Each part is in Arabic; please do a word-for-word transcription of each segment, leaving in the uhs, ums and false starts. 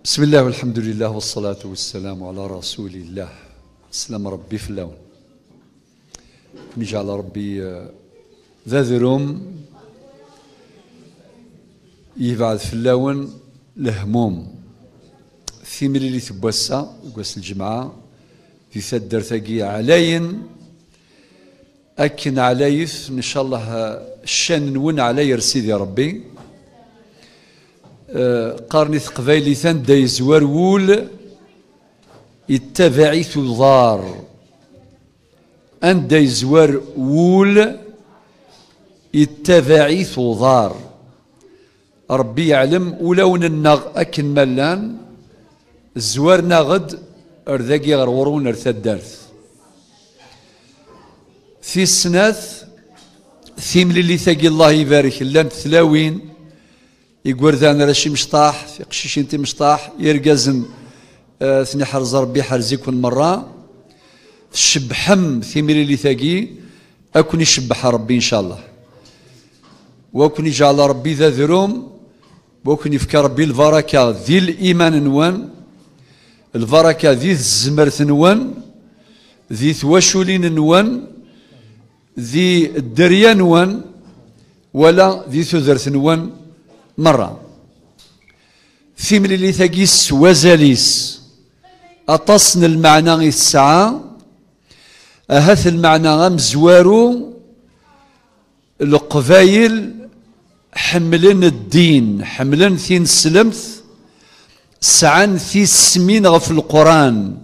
بسم الله والحمد لله والصلاة والسلام على رسول الله. سلام ربي في اللون نجعل ربي ذا ذروم يبعد في اللون الهموم ثيمر اللي تبوسا قوس الجمعة في ثدر ثقي علين أكن عليث إن شاء الله الشان نون علي رسيد يا ربي. قارني قبايلي ثان دا يزوار وول يتبعي ثوار أن دا يزوار وول يتبعي ثوار ربي يعلم ولون النغ أكن ملان زوارنا غد أرذاقي غرورون ارثدارث في السناث ثيم اللي ثقي الله يبارك لان ثلاوين يقول ذا راشي مشطاح في قشيش انت مشطاح يرقزن آه ثني حرز ربي حرزيكم مرة الشبحم ثيم اللي ثقي أكون يشبح ربي إن شاء الله وأكون يجعل ربي ذا ذروم وأكون يفكر ربي البركة ذي الإيمان نوان البركة ذي الزمرث نوان ذي ثواشولين نوان ذي الدريان نوان ولا ذي ثذرث نوان مرة ثيم اللي ثقيس وزاليس أتصن المعنى الساعة أهث المعنى غمزوارو القبايل حملن الدين حملن ثين سلمث سعان ثي السمين غف القرآن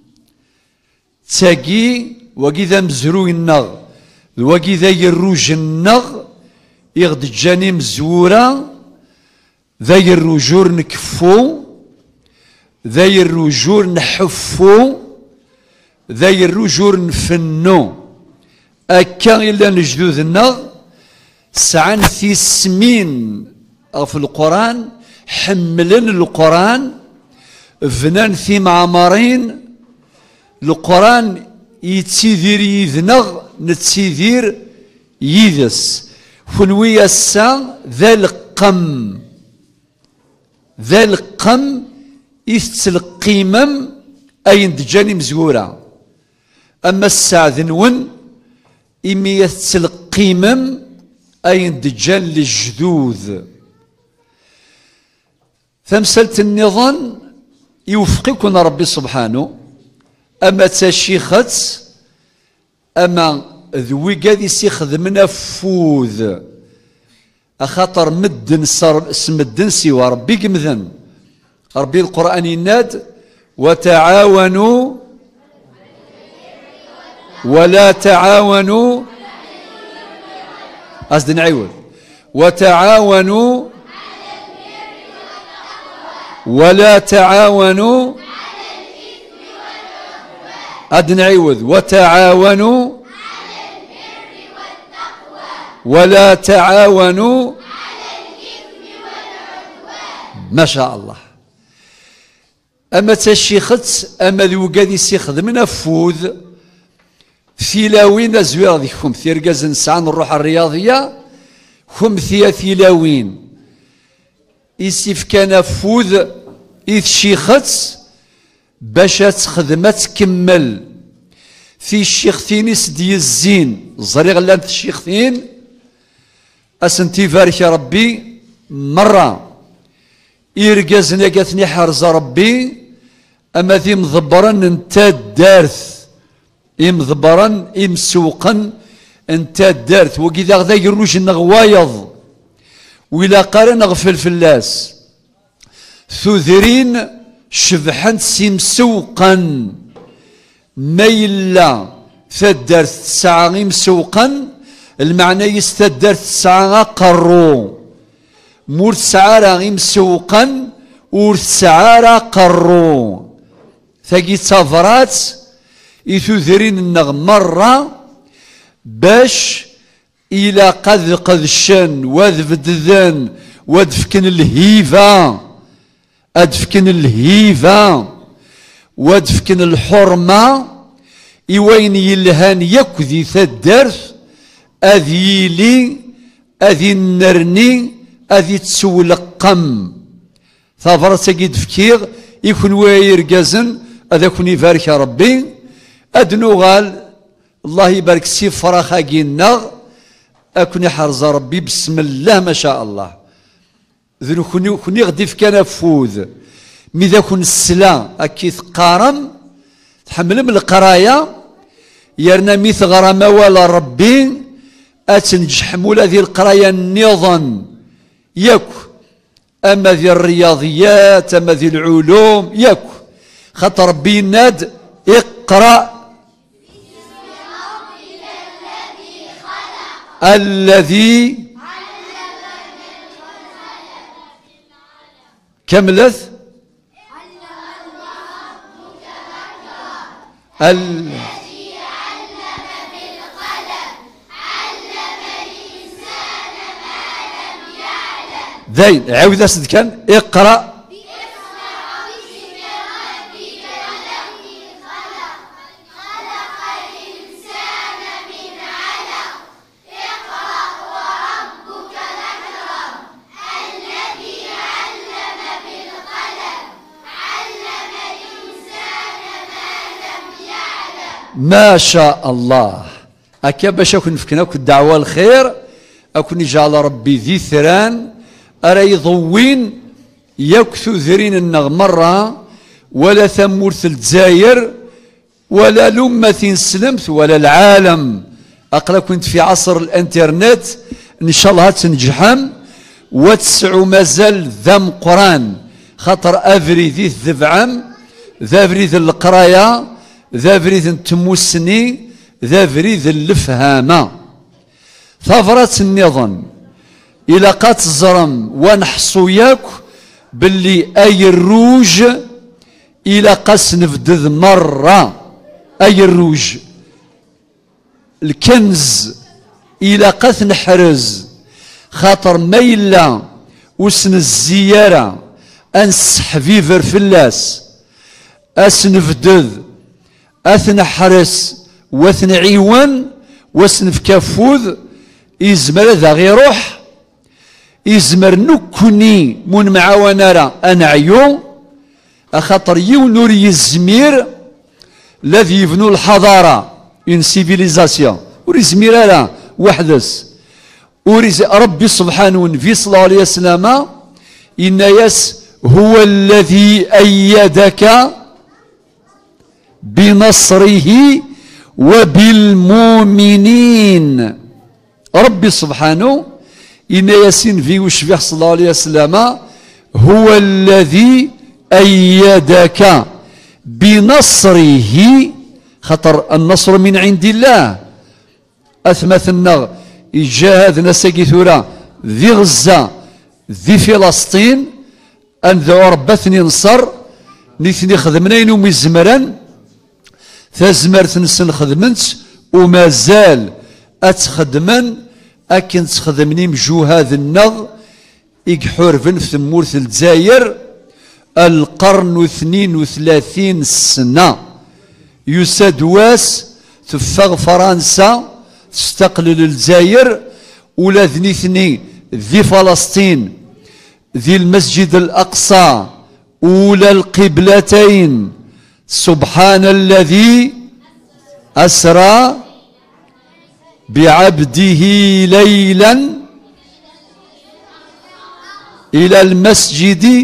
تاقي وكذا مزرو النغ وكذا يروج النغ يغد جاني مزورة ذا الرجور نكفو ذا الرجور نحفو ذا الرجور نفنو أكا إلا نجدوذ النغ سعان في سمين في القرآن حملن القرآن فنان في معمرين القرآن يتسيذير يذنغ نتسيذير يذس فنوي السا ذا القم ذا القم يستلقيمم أين دجاني مزورة أما الساعة ذنون إمي يستلقيمم أين دجان للجذوذ ثمسلة النظام يوفقكم ربي سبحانه أما تشيخت أما ذوي قاذي سيخدمنا فوذ أخاطر مدن صار سمدن سوى ربي قمذن ربي القرآن يناد وتعاونوا ولا تعاونوا قصد نعيود وتعاونوا ولا تعاونوا قد نعيود وتعاونوا ولا تعاونوا على الإثم والعدوان. ما شاء الله. أما تشيخت أما ذو قادي سيخدم نفوذ ثلاوين زوير ذيكم ثيرقاز نسعان الروح الرياضية هم ثيا ثلاوين إسيف كان فوذ إذ شيخت باشا تخدمت كمل في الشيختين سدي الزين زريغ لانت الشيختين أسنتي فارك يا ربي مرة إرقازنا قاتني حرز ربي أما ذي مضبرا انت الدارث إمضبرا إمسوقا انت الدارث وكذا غدا يروج النغوايض وإلا قارن غفل فلاس ثذرين شبحا سمسوقا ميلا فالدارث ساعة إمسوقا المعنى يستدر تسعة قرو مور تسعة مسوقا ور تسعة قرو ثقي تفرات يثذرين النغ مرة باش إلى قذ قذشن وذفدذن ودفكن الهيفة أدفكن الهيفة ودفكن الحرمة إوين يلهان يكذي ثدرث أذيلي أذي النرني أذي تسولقم ثافرة ساكيد فكير يكون واير جازن هذا كون يبارك يا ربي أدنو غال الله يبارك سي فراخا جينا أكون يحرز ربي بسم الله ما شاء الله ذنو كوني كوني غدي في كان فوذ ميذا كون السلا أكيد قارم تحمل من القراية يرنا ميث غرام ولا ربي أتنجح مولا ذي القراية النظام ياكو أما ذي الرياضيات أما ذي العلوم ياكو خاطر ربي ناد اقرأ الذي كملت الذي علم بالقلم علم الإنسان ما لم يعلم ذين عاود أسد كان اقرأ ما شاء الله هكا باش اكون فكنا الدعوة الخير اكون يجعل ربي ذي ثران ارى يضوين يكثو ذرين النغ مرة ولا ثمورث الجزائر ولا لمة سلمت ولا العالم اقرا كنت في عصر الانترنت ان شاء الله تنجحم وتسعو مازال ذم قران خاطر افري ذي الذبعم ذا فريد القرايه ذا فريد التموسني ذا فريد الفهامة ثفرة النظام إلى قات الزرم ونحصو ياك باللي أي الروج إلى قاس نفدذ مرة أي الروج الكنز إلى قاس نحرز خاطر ميلا وسن الزيارة أنس حفيفر فلاس أسنفدذ أثنى حرس واثنى عيوان واسن في كافوذ يزمر ذا غير روح يزمر نكوني من معاونة أنا عيو أخاطر يونور يزمير الذي يبنوا الحضارة اون سيفيليزاسيون وريزمير لا وحدس وريز ربي سبحانه في صلى الله عليه وسلم إن يس هو الذي أيدك بنصره وبالمؤمنين ربي سبحانه إن ياسين في وشفيح صلى الله عليه وسلم هو الذي أيدك بنصره خطر النصر من عند الله أثمثنا إجاهد نساقي ثورة ذي غزة ذي فلسطين أن ذو ربثني نصر نثني خدمنين ومزمرا تزمرت نسن خدمنت وما زال أتخدمن أكن تخدمني مجوهاد النغ إكحورفن في ثمورث الجزائر القرن واثنين وثلاثين سنة يساد واس تفاغ فرنسا تستقلل الجزائر ولا ذنيثني ذي فلسطين ذي المسجد الأقصى ولا القبلتين سبحان الذي أسرى بعبده ليلا إلى المسجد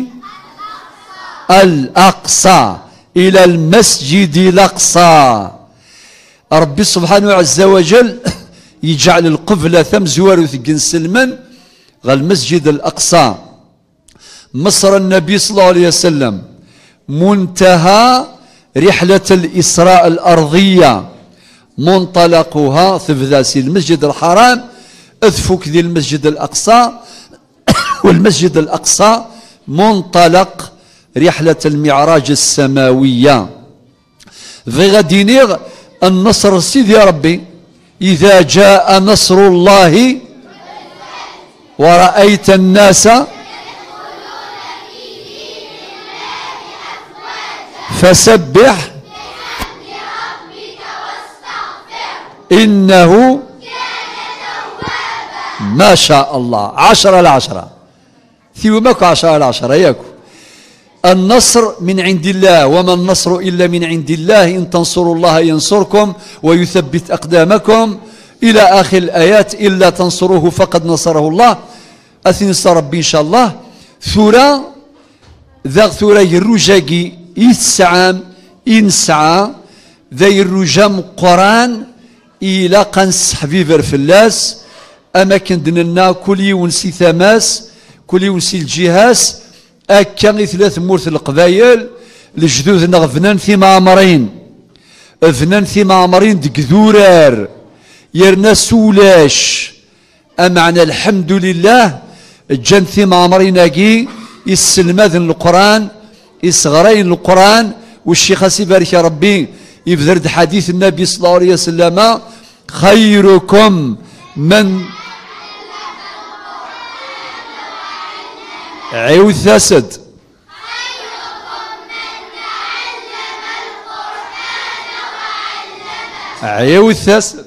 الأقصى إلى المسجد الأقصى ربي سبحانه عز وجل يجعل القبلة ثم زوار ثقن سلمان غا المسجد الأقصى مصر النبي صلى الله عليه وسلم منتهى رحلة الإسراء الأرضية منطلقها ثبذاسي المسجد الحرام اذفك ذي المسجد الأقصى والمسجد الأقصى منطلق رحلة المعراج السماوية في غدينيغ النصر سيدي يا ربي إذا جاء نصر الله ورأيت الناس فسبح إنه ما شاء الله عشرة العشرة ثيو ماكو عشرة العشرة ياكو النصر من عند الله، وما النصر إلا من عند الله، إن تنصروا الله ينصركم ويثبت أقدامكم إلى آخر الآيات. إلا تنصروه فقد نصره الله. أثنس ربي إن شاء الله. ثورة ذا ثورة يروجاكي يتسعام إنسعى ذا يروجام قرآن إلى قنس حبيبر فلاس. أما كندنا كل يونسي ثماس كل يونسي الجهاز أكا ثلاث مورث القبايل الجدود نغفنان في معمرين فنان في معمرين دكذورار يرنا سولاش. أمعنا الحمد لله جان في معمرين أكي يسلماذن القرآن يصغرين القرآن. والشيخ سيبارك يا ربي يفذرد حديث النبي صلى الله عليه وسلم خيركم من عيوث ثاسد عيوث ثاسد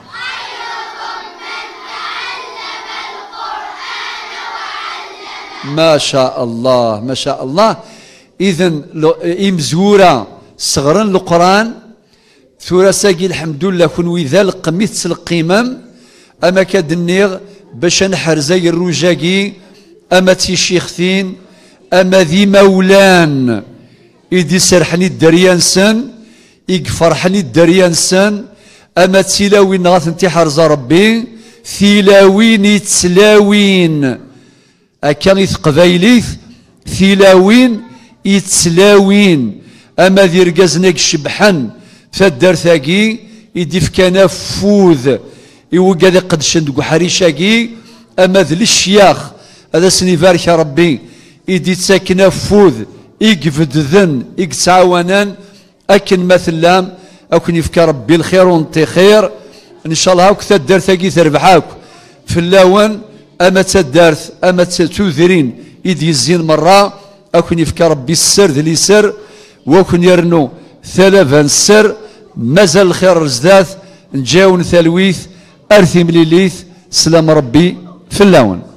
ما شاء الله ما شاء الله. إذن إمزورة صغرا القرآن ثورة ساقي الحمد لله كون وذا القميث القمم. أما كدنيغ باش نحر زي الرجاقي أما تي شيختين أما ذي مولان إدي سرحني الدريان سن يقفرحني الدريان سن. أما تلاوين غاث انتحر ربي ثلاوين يتسلاوين أكان قبايليث ثلاوين يتسلاوين. أما ذي رقازناك شبحن فالدار ثاقي يدي فكان فوذ يوقع قد شندق حريشاقي. أما ذي الشياخ هذا سنيفارك يا ربي يدي تساكن فوذ يقفد ذن يقتعاونان أكن مثلا أكن يفكى ربي الخير وانتي خير إن شاء الله. هاك تدار ثاقي تربحاك في اللون. أما تدارث أما تثوذرين يدي الزين مرة أكن يفكى ربي السر ذي سر وكن يرنو ثلاثا السر. مازال الخير رزداث نجاون ثلويث أرثي مليليث سلام ربي في اللون.